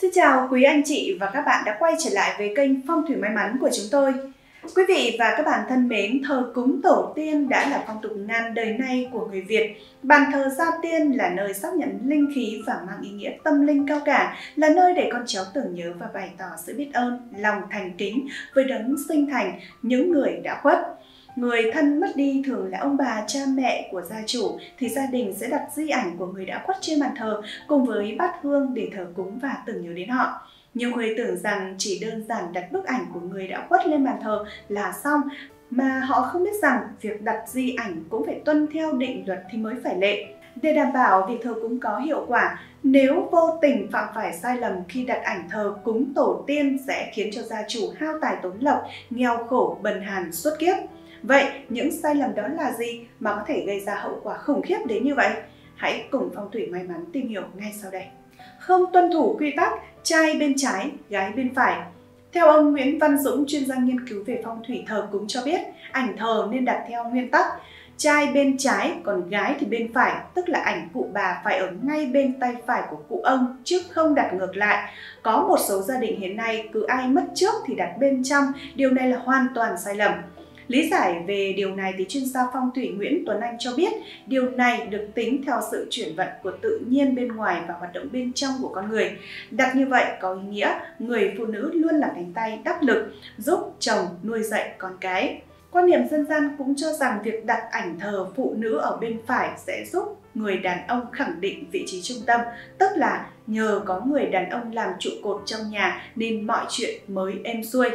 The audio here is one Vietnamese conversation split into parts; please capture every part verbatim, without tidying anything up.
Xin chào quý anh chị và các bạn đã quay trở lại với kênh Phong thủy may mắn của chúng tôi. Quý vị và các bạn thân mến, thờ cúng tổ tiên đã là phong tục ngàn đời nay của người Việt. Bàn thờ gia tiên là nơi xác nhận linh khí và mang ý nghĩa tâm linh cao cả, là nơi để con cháu tưởng nhớ và bày tỏ sự biết ơn, lòng thành kính với đấng sinh thành những người đã khuất. Người thân mất đi thường là ông bà, cha mẹ của gia chủ, thì gia đình sẽ đặt di ảnh của người đã khuất trên bàn thờ cùng với bát hương để thờ cúng và tưởng nhớ đến họ. Nhiều người tưởng rằng chỉ đơn giản đặt bức ảnh của người đã khuất lên bàn thờ là xong, mà họ không biết rằng việc đặt di ảnh cũng phải tuân theo định luật thì mới phải lệ. Để đảm bảo việc thờ cúng có hiệu quả, nếu vô tình phạm phải sai lầm khi đặt ảnh thờ cúng tổ tiên sẽ khiến cho gia chủ hao tài tốn lộc, nghèo khổ bần hàn suốt kiếp. Vậy những sai lầm đó là gì mà có thể gây ra hậu quả khủng khiếp đến như vậy? Hãy cùng Phong thủy may mắn tìm hiểu ngay sau đây. Không tuân thủ quy tắc trai bên trái, gái bên phải. Theo ông Nguyễn Văn Dũng, chuyên gia nghiên cứu về phong thủy thờ cúng cho biết, ảnh thờ nên đặt theo nguyên tắc trai bên trái, còn gái thì bên phải, tức là ảnh cụ bà phải ở ngay bên tay phải của cụ ông, chứ không đặt ngược lại. Có một số gia đình hiện nay cứ ai mất trước thì đặt bên trong, điều này là hoàn toàn sai lầm. Lý giải về điều này thì chuyên gia phong thủy Nguyễn Tuấn Anh cho biết điều này được tính theo sự chuyển vận của tự nhiên bên ngoài và hoạt động bên trong của con người. Đặt như vậy có ý nghĩa người phụ nữ luôn là cánh tay đắc lực, giúp chồng nuôi dạy con cái. Quan niệm dân gian cũng cho rằng việc đặt ảnh thờ phụ nữ ở bên phải sẽ giúp người đàn ông khẳng định vị trí trung tâm, tức là nhờ có người đàn ông làm trụ cột trong nhà nên mọi chuyện mới êm xuôi.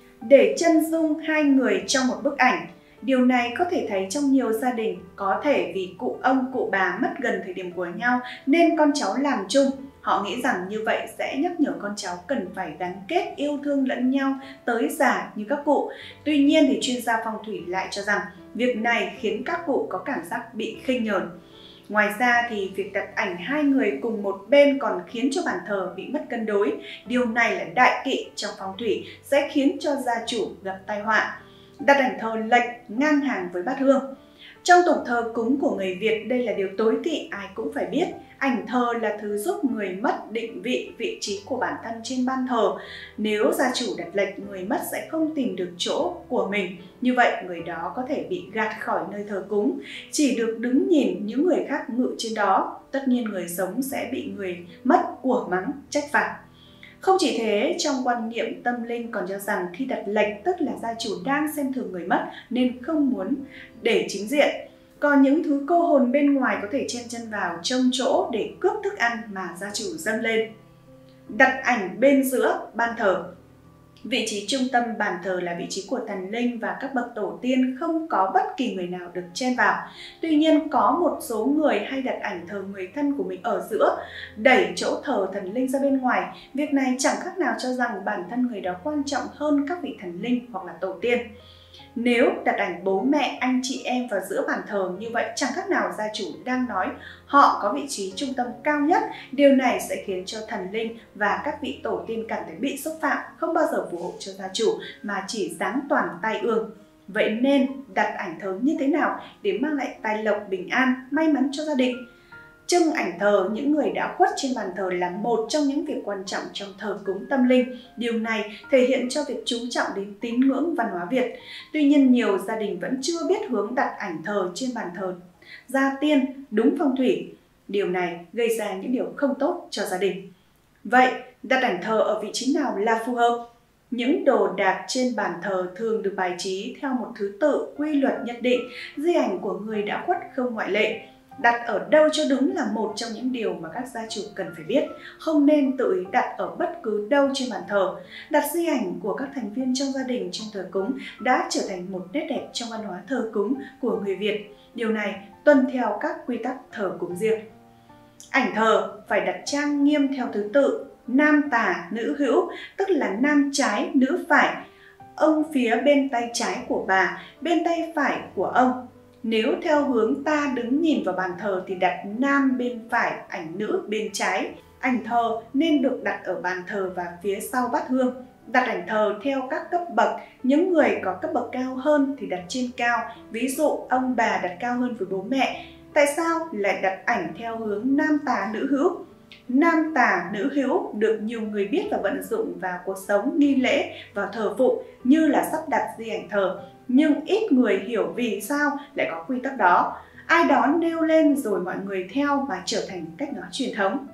Để chân dung hai người trong một bức ảnh. Điều này có thể thấy trong nhiều gia đình, có thể vì cụ ông, cụ bà mất gần thời điểm của nhau nên con cháu làm chung. Họ nghĩ rằng như vậy sẽ nhắc nhở con cháu cần phải gắn kết yêu thương lẫn nhau tới già như các cụ. Tuy nhiên thì chuyên gia phong thủy lại cho rằng việc này khiến các cụ có cảm giác bị khinh nhờn. Ngoài ra thì việc đặt ảnh hai người cùng một bên còn khiến cho bàn thờ bị mất cân đối. Điều này là đại kỵ trong phong thủy, sẽ khiến cho gia chủ gặp tai họa. Đặt ảnh thờ lệch ngang hàng với bát hương. Trong tục thờ cúng của người Việt, đây là điều tối kỵ ai cũng phải biết. Ảnh thờ là thứ giúp người mất định vị vị trí của bản thân trên ban thờ. Nếu gia chủ đặt lệch, người mất sẽ không tìm được chỗ của mình. Như vậy, người đó có thể bị gạt khỏi nơi thờ cúng, chỉ được đứng nhìn những người khác ngự trên đó. Tất nhiên người sống sẽ bị người mất của mắng, trách phạt. Không chỉ thế, trong quan niệm tâm linh còn cho rằng khi đặt lệch tức là gia chủ đang xem thường người mất nên không muốn để chính diện. Còn những thứ cô hồn bên ngoài có thể chen chân vào trông chỗ để cướp thức ăn mà gia chủ dâng lên. Đặt ảnh bên giữa ban thờ. Vị trí trung tâm bàn thờ là vị trí của thần linh và các bậc tổ tiên, không có bất kỳ người nào được chen vào. Tuy nhiên có một số người hay đặt ảnh thờ người thân của mình ở giữa, đẩy chỗ thờ thần linh ra bên ngoài. Việc này chẳng khác nào cho rằng bản thân người đó quan trọng hơn các vị thần linh hoặc là tổ tiên. Nếu đặt ảnh bố mẹ, anh chị em vào giữa bàn thờ, như vậy chẳng khác nào gia chủ đang nói họ có vị trí trung tâm cao nhất. Điều này sẽ khiến cho thần linh và các vị tổ tiên cảm thấy bị xúc phạm, không bao giờ phù hộ cho gia chủ mà chỉ giáng toàn tai ương. Vậy nên đặt ảnh thờ như thế nào để mang lại tài lộc, bình an, may mắn cho gia đình? Trưng ảnh thờ những người đã khuất trên bàn thờ là một trong những việc quan trọng trong thờ cúng tâm linh. Điều này thể hiện cho việc chú trọng đến tín ngưỡng văn hóa Việt. Tuy nhiên nhiều gia đình vẫn chưa biết hướng đặt ảnh thờ trên bàn thờ gia tiên đúng phong thủy. Điều này gây ra những điều không tốt cho gia đình. Vậy đặt ảnh thờ ở vị trí nào là phù hợp? Những đồ đạc trên bàn thờ thường được bài trí theo một thứ tự quy luật nhất định, di ảnh của người đã khuất không ngoại lệ. Đặt ở đâu cho đúng là một trong những điều mà các gia chủ cần phải biết. Không nên tự ý đặt ở bất cứ đâu trên bàn thờ. Đặt di ảnh của các thành viên trong gia đình trong thờ cúng đã trở thành một nét đẹp trong văn hóa thờ cúng của người Việt. Điều này tuân theo các quy tắc thờ cúng riêng. Ảnh thờ phải đặt trang nghiêm theo thứ tự nam tả nữ hữu, tức là nam trái nữ phải. Ông phía bên tay trái của bà, bên tay phải của ông. Nếu theo hướng ta đứng nhìn vào bàn thờ thì đặt nam bên phải, ảnh nữ bên trái. Ảnh thờ nên được đặt ở bàn thờ và phía sau bát hương. Đặt ảnh thờ theo các cấp bậc, những người có cấp bậc cao hơn thì đặt trên cao. Ví dụ ông bà đặt cao hơn với bố mẹ. Tại sao lại đặt ảnh theo hướng nam tả nữ hữu? nam tả nữ hữu được nhiều người biết và vận dụng vào cuộc sống, nghi lễ, vào thờ phụng như là sắp đặt di ảnh thờ. Nhưng ít người hiểu vì sao lại có quy tắc đó. Ai đó nêu lên rồi mọi người theo và trở thành cách nói truyền thống.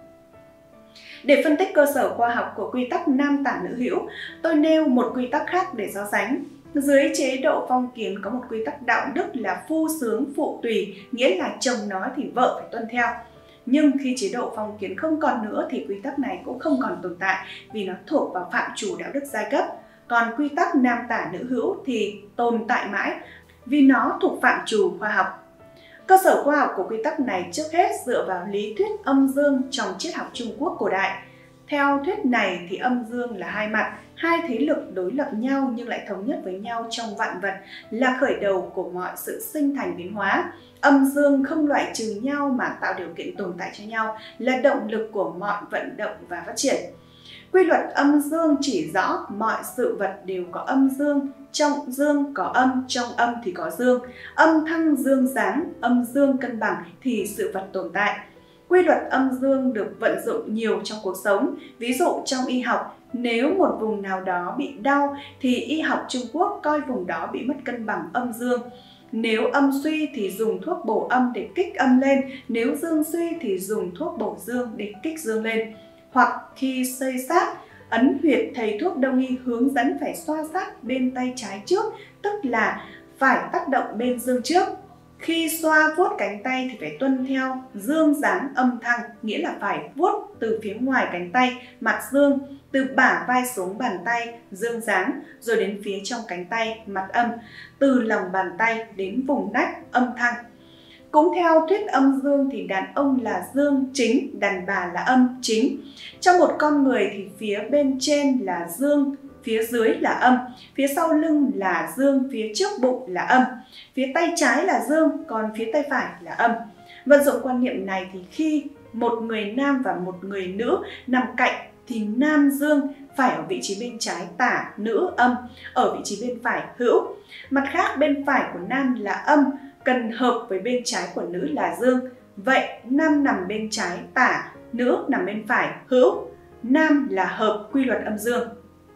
Để phân tích cơ sở khoa học của quy tắc nam tả nữ hữu, tôi nêu một quy tắc khác để so sánh. Dưới chế độ phong kiến có một quy tắc đạo đức là phu sướng phụ tùy, nghĩa là chồng nói thì vợ phải tuân theo. Nhưng khi chế độ phong kiến không còn nữa thì quy tắc này cũng không còn tồn tại vì nó thuộc vào phạm trù đạo đức giai cấp. Còn quy tắc nam tả nữ hữu thì tồn tại mãi vì nó thuộc phạm trù khoa học. Cơ sở khoa học của quy tắc này trước hết dựa vào lý thuyết âm dương trong triết học Trung Quốc cổ đại. Theo thuyết này thì âm dương là hai mặt, hai thế lực đối lập nhau nhưng lại thống nhất với nhau trong vạn vật, là khởi đầu của mọi sự sinh thành biến hóa. Âm dương không loại trừ nhau mà tạo điều kiện tồn tại cho nhau, là động lực của mọi vận động và phát triển. Quy luật âm dương chỉ rõ mọi sự vật đều có âm dương, trong dương có âm, trong âm thì có dương. Âm thăng dương giáng, âm dương cân bằng thì sự vật tồn tại. Quy luật âm dương được vận dụng nhiều trong cuộc sống. Ví dụ trong y học, nếu một vùng nào đó bị đau thì y học Trung Quốc coi vùng đó bị mất cân bằng âm dương. Nếu âm suy thì dùng thuốc bổ âm để kích âm lên, nếu dương suy thì dùng thuốc bổ dương để kích dương lên. Hoặc khi xây sát, ấn huyệt, thầy thuốc đông y hướng dẫn phải xoa sát bên tay trái trước, tức là phải tác động bên dương trước. Khi xoa vuốt cánh tay thì phải tuân theo dương giáng âm thăng, nghĩa là phải vuốt từ phía ngoài cánh tay, mặt dương, từ bả vai xuống bàn tay, dương giáng, rồi đến phía trong cánh tay, mặt âm, từ lòng bàn tay đến vùng nách, âm thăng. Cũng theo thuyết âm dương thì đàn ông là dương chính, đàn bà là âm chính. Trong một con người thì phía bên trên là dương, phía dưới là âm, phía sau lưng là dương, phía trước bụng là âm, phía tay trái là dương, còn phía tay phải là âm. Vận dụng quan niệm này thì khi một người nam và một người nữ nằm cạnh thì nam dương phải ở vị trí bên trái tả, nữ âm, ở vị trí bên phải hữu. Mặt khác bên phải của nam là âm, cần hợp với bên trái của nữ là dương. Vậy nam nằm bên trái tả, nữ nằm bên phải hữu. Nam là hợp quy luật âm dương.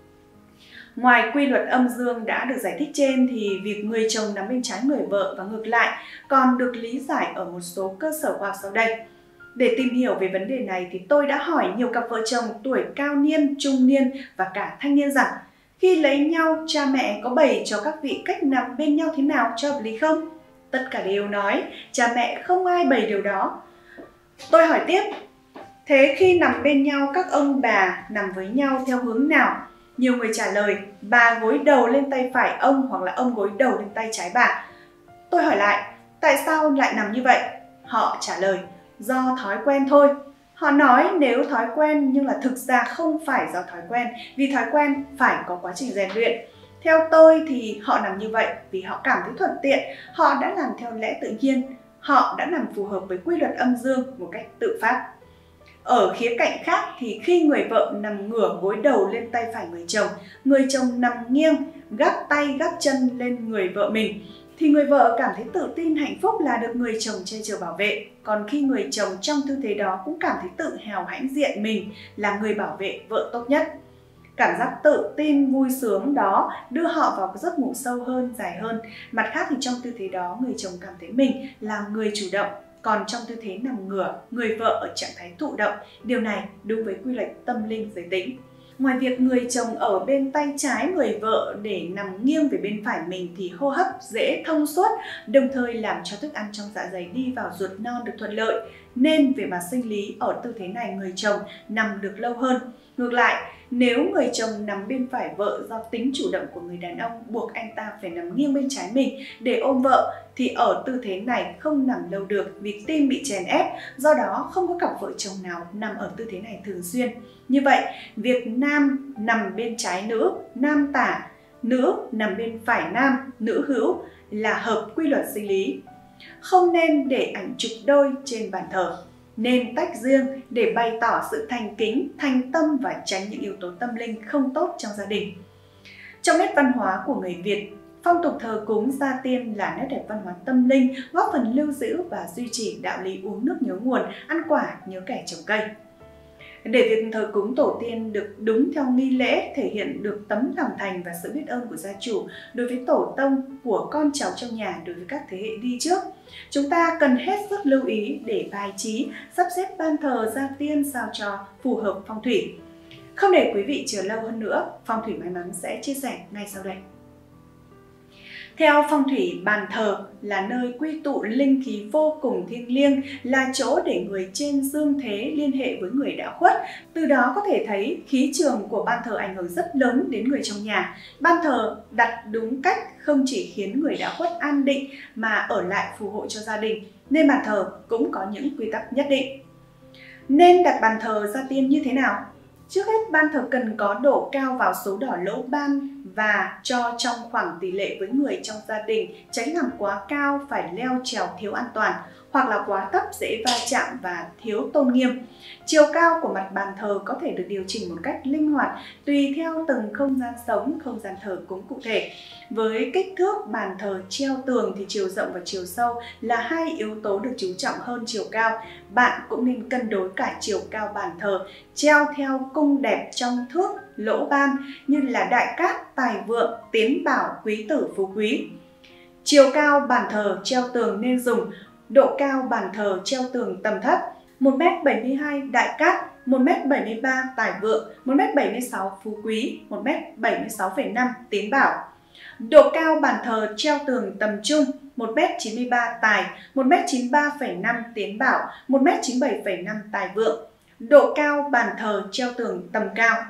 Ngoài quy luật âm dương đã được giải thích trên thì việc người chồng nằm bên trái người vợ và ngược lại còn được lý giải ở một số cơ sở khoa học sau đây. Để tìm hiểu về vấn đề này thì tôi đã hỏi nhiều cặp vợ chồng tuổi cao niên, trung niên và cả thanh niên rằng khi lấy nhau cha mẹ có bày cho các vị cách nằm bên nhau thế nào cho hợp lý không? Tất cả đều nói cha mẹ không ai bày điều đó. Tôi hỏi tiếp, thế khi nằm bên nhau các ông bà nằm với nhau theo hướng nào? Nhiều người trả lời bà gối đầu lên tay phải ông hoặc là ông gối đầu lên tay trái bà. Tôi hỏi lại, tại sao lại nằm như vậy? Họ trả lời, do thói quen thôi. Họ nói nếu thói quen nhưng là thực ra không phải do thói quen, vì thói quen phải có quá trình rèn luyện. Theo tôi thì họ nằm như vậy vì họ cảm thấy thuận tiện, họ đã làm theo lẽ tự nhiên, họ đã nằm phù hợp với quy luật âm dương một cách tự phát. Ở khía cạnh khác thì khi người vợ nằm ngửa gối đầu lên tay phải người chồng, người chồng nằm nghiêng, gác tay gác chân lên người vợ mình, thì người vợ cảm thấy tự tin hạnh phúc là được người chồng che chở bảo vệ. Còn khi người chồng trong tư thế đó cũng cảm thấy tự hào hãnh diện mình là người bảo vệ vợ tốt nhất. Cảm giác tự tin, vui sướng đó đưa họ vào giấc ngủ sâu hơn, dài hơn. Mặt khác thì trong tư thế đó người chồng cảm thấy mình là người chủ động. Còn trong tư thế nằm ngửa, người vợ ở trạng thái thụ động. Điều này đúng với quy luật tâm linh giới tính. Ngoài việc người chồng ở bên tay trái người vợ để nằm nghiêng về bên phải mình thì hô hấp dễ thông suốt, đồng thời làm cho thức ăn trong dạ dày đi vào ruột non được thuận lợi. Nên về mặt sinh lý ở tư thế này người chồng nằm được lâu hơn. Ngược lại, nếu người chồng nằm bên phải vợ do tính chủ động của người đàn ông buộc anh ta phải nằm nghiêng bên trái mình để ôm vợ thì ở tư thế này không nằm lâu được vì tim bị chèn ép, do đó không có cặp vợ chồng nào nằm ở tư thế này thường xuyên. Như vậy, việc nam nằm bên trái nữ, nam tả, nữ nằm bên phải nam, nữ hữu là hợp quy luật sinh lý. Không nên để ảnh chụp đôi trên bàn thờ. Nên tách riêng để bày tỏ sự thành kính, thành tâm và tránh những yếu tố tâm linh không tốt trong gia đình. Trong nét văn hóa của người Việt, phong tục thờ cúng gia tiên là nét đẹp văn hóa tâm linh, góp phần lưu giữ và duy trì đạo lý uống nước nhớ nguồn, ăn quả nhớ kẻ trồng cây. Để việc thờ cúng tổ tiên được đúng theo nghi lễ, thể hiện được tấm lòng thành và sự biết ơn của gia chủ đối với tổ tông, của con cháu trong nhà đối với các thế hệ đi trước, chúng ta cần hết sức lưu ý để bài trí, sắp xếp ban thờ gia tiên sao cho phù hợp phong thủy. Không để quý vị chờ lâu hơn nữa, Phong thủy may mắn sẽ chia sẻ ngay sau đây. Theo phong thủy, bàn thờ là nơi quy tụ linh khí vô cùng thiêng liêng, là chỗ để người trên dương thế liên hệ với người đã khuất. Từ đó có thể thấy khí trường của ban thờ ảnh hưởng rất lớn đến người trong nhà. Ban thờ đặt đúng cách không chỉ khiến người đã khuất an định mà ở lại phù hộ cho gia đình, nên bàn thờ cũng có những quy tắc nhất định. Nên đặt bàn thờ gia tiên như thế nào? Trước hết, ban thờ cần có độ cao vào số đỏ lỗ ban và cho trong khoảng tỷ lệ với người trong gia đình, tránh làm quá cao phải leo trèo thiếu an toàn, hoặc là quá thấp dễ va chạm và thiếu tôn nghiêm. Chiều cao của mặt bàn thờ có thể được điều chỉnh một cách linh hoạt tùy theo từng không gian sống, không gian thờ cúng cụ thể. Với kích thước bàn thờ treo tường thì chiều rộng và chiều sâu là hai yếu tố được chú trọng hơn chiều cao. Bạn cũng nên cân đối cả chiều cao bàn thờ treo theo cung đẹp trong thước lỗ ban như là đại cát, tài vượng, tiến bảo, quý tử, phú quý. Chiều cao bàn thờ treo tường nên dùng độ cao bàn thờ treo tường tầm thấp một mét bảy mươi hai đại cát, một mét bảy mươi ba tài vượng, một mét bảy mươi sáu phú quý, một mét bảy mươi sáu phẩy năm tiến bảo. Độ cao bàn thờ treo tường tầm trung một mét chín mươi ba tài, một mét chín mươi ba phẩy năm tiến bảo, một mét chín mươi bảy phẩy năm tài vượng. Độ cao bàn thờ treo tường tầm cao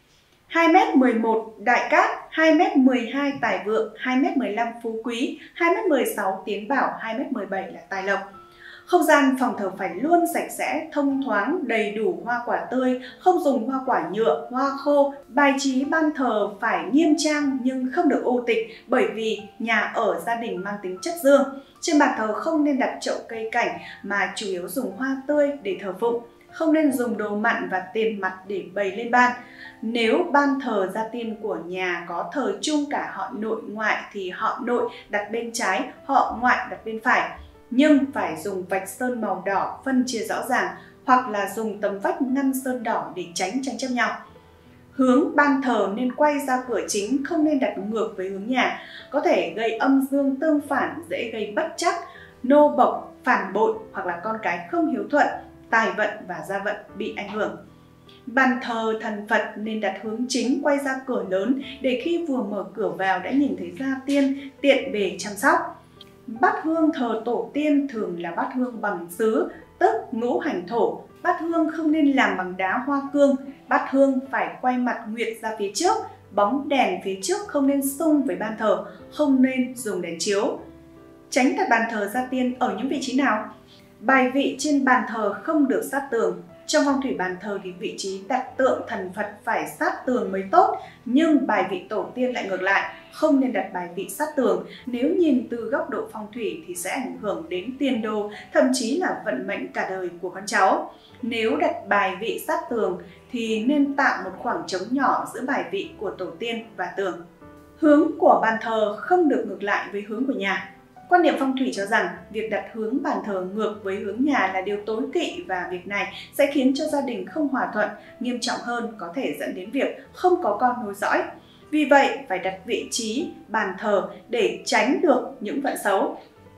hai mét mười một đại cát, hai mét mười hai tài vượng, hai mét mười lăm phú quý, hai mét mười sáu tiến bảo, hai mét mười bảy là tài lộc. Không gian phòng thờ phải luôn sạch sẽ, thông thoáng, đầy đủ hoa quả tươi, không dùng hoa quả nhựa, hoa khô. Bài trí ban thờ phải nghiêm trang nhưng không được ô tịch, bởi vì nhà ở gia đình mang tính chất dương. Trên bàn thờ không nên đặt chậu cây cảnh mà chủ yếu dùng hoa tươi để thờ phụng. Không nên dùng đồ mặn và tiền mặt để bày lên ban. Nếu ban thờ gia tiên của nhà có thờ chung cả họ nội ngoại thì họ nội đặt bên trái, họ ngoại đặt bên phải. Nhưng phải dùng vạch sơn màu đỏ phân chia rõ ràng, hoặc là dùng tấm vách ngăn sơn đỏ để tránh tranh chấp nhau. Hướng ban thờ nên quay ra cửa chính, không nên đặt ngược với hướng nhà, có thể gây âm dương tương phản, dễ gây bất trắc, nô bộc, phản bội hoặc là con cái không hiếu thuận, tài vận và gia vận bị ảnh hưởng. Bàn thờ thần Phật nên đặt hướng chính, quay ra cửa lớn để khi vừa mở cửa vào đã nhìn thấy gia tiên, tiện bề chăm sóc. Bát hương thờ tổ tiên thường là bát hương bằng sứ, tức ngũ hành thổ. Bát hương không nên làm bằng đá hoa cương. Bát hương phải quay mặt nguyệt ra phía trước. Bóng đèn phía trước không nên xung với ban thờ, không nên dùng đèn chiếu. Tránh đặt bàn thờ gia tiên ở những vị trí nào? Bài vị trên bàn thờ không được sát tường. Trong phong thủy bàn thờ thì vị trí đặt tượng thần Phật phải sát tường mới tốt, nhưng bài vị tổ tiên lại ngược lại, không nên đặt bài vị sát tường. Nếu nhìn từ góc độ phong thủy thì sẽ ảnh hưởng đến tiền đồ, thậm chí là vận mệnh cả đời của con cháu. Nếu đặt bài vị sát tường thì nên tạo một khoảng trống nhỏ giữa bài vị của tổ tiên và tường. Hướng của bàn thờ không được ngược lại với hướng của nhà. Quan niệm phong thủy cho rằng việc đặt hướng bàn thờ ngược với hướng nhà là điều tối kỵ và việc này sẽ khiến cho gia đình không hòa thuận, nghiêm trọng hơn có thể dẫn đến việc không có con nối dõi. Vì vậy, phải đặt vị trí bàn thờ để tránh được những vận xấu.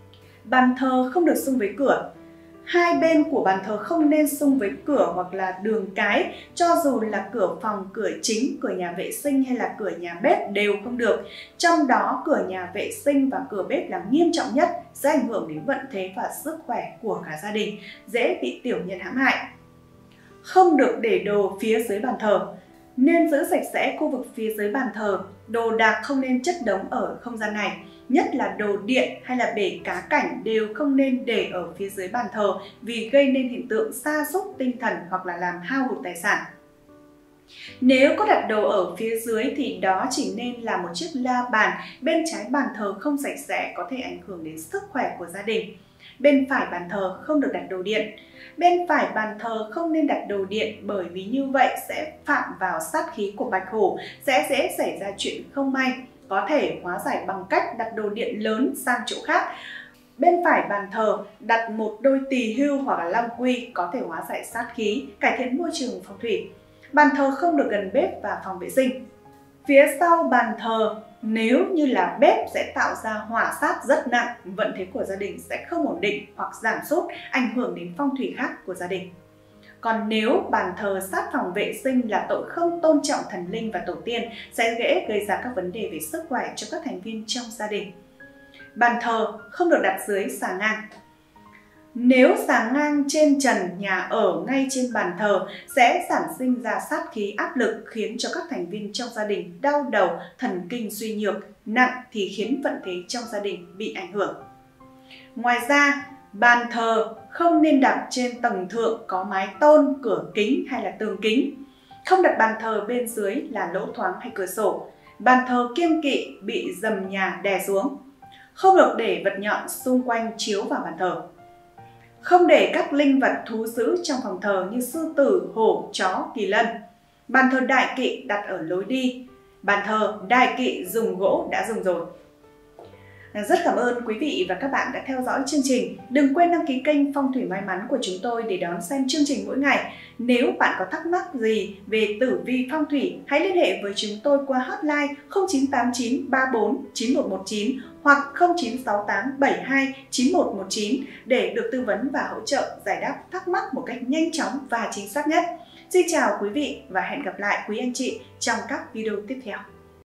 Bàn thờ không được xung với cửa. Hai bên của bàn thờ không nên xung với cửa hoặc là đường cái, cho dù là cửa phòng, cửa chính, cửa nhà vệ sinh hay là cửa nhà bếp đều không được. Trong đó cửa nhà vệ sinh và cửa bếp là nghiêm trọng nhất, sẽ ảnh hưởng đến vận thế và sức khỏe của cả gia đình, dễ bị tiểu nhân hãm hại. Không được để đồ phía dưới bàn thờ. Nên giữ sạch sẽ khu vực phía dưới bàn thờ, đồ đạc không nên chất đống ở không gian này. Nhất là đồ điện hay là bể cá cảnh đều không nên để ở phía dưới bàn thờ vì gây nên hiện tượng sa sút tinh thần hoặc là làm hao hụt tài sản. Nếu có đặt đồ ở phía dưới thì đó chỉ nên là một chiếc la bàn, bên trái bàn thờ không sạch sẽ có thể ảnh hưởng đến sức khỏe của gia đình. Bên phải bàn thờ không được đặt đồ điện. Bên phải bàn thờ không nên đặt đồ điện bởi vì như vậy sẽ phạm vào sát khí của bạch hổ, sẽ dễ xảy ra chuyện không may. Có thể hóa giải bằng cách đặt đồ điện lớn sang chỗ khác. Bên phải bàn thờ đặt một đôi tỳ hưu hoặc là long quy có thể hóa giải sát khí, cải thiện môi trường phong thủy. Bàn thờ không được gần bếp và phòng vệ sinh. Phía sau bàn thờ nếu như là bếp sẽ tạo ra hỏa sát rất nặng, vận thế của gia đình sẽ không ổn định hoặc giảm sút, ảnh hưởng đến phong thủy khác của gia đình. Còn nếu bàn thờ sát phòng vệ sinh là tội không tôn trọng thần linh và tổ tiên, sẽ dễ gây ra các vấn đề về sức khỏe cho các thành viên trong gia đình. Bàn thờ không được đặt dưới xà ngang. Nếu xà ngang trên trần nhà ở ngay trên bàn thờ sẽ sản sinh ra sát khí áp lực, khiến cho các thành viên trong gia đình đau đầu, thần kinh suy nhược, nặng thì khiến vận thế trong gia đình bị ảnh hưởng. Ngoài ra, bàn thờ không nên đặt trên tầng thượng có mái tôn, cửa kính hay là tường kính. Không đặt bàn thờ bên dưới là lỗ thoáng hay cửa sổ. Bàn thờ kiêng kỵ bị rầm nhà đè xuống. Không được để vật nhọn xung quanh chiếu vào bàn thờ. Không để các linh vật thú dữ trong phòng thờ như sư tử, hổ, chó, kỳ lân. Bàn thờ đại kỵ đặt ở lối đi. Bàn thờ đại kỵ dùng gỗ đã dùng rồi. Rất cảm ơn quý vị và các bạn đã theo dõi chương trình. Đừng quên đăng ký kênh Phong thủy may mắn của chúng tôi để đón xem chương trình mỗi ngày. Nếu bạn có thắc mắc gì về tử vi phong thủy, hãy liên hệ với chúng tôi qua hotline không chín tám chín ba bốn chín một một chín hoặc không chín sáu tám bảy hai chín một một chín để được tư vấn và hỗ trợ giải đáp thắc mắc một cách nhanh chóng và chính xác nhất. Xin chào quý vị và hẹn gặp lại quý anh chị trong các video tiếp theo.